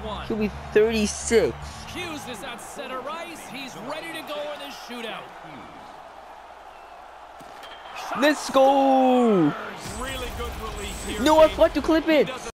one. He'll be 36. Hughes is at center ice. He's ready to go in this shootout. Let's go. Really good release here. No, I forgot to clip it.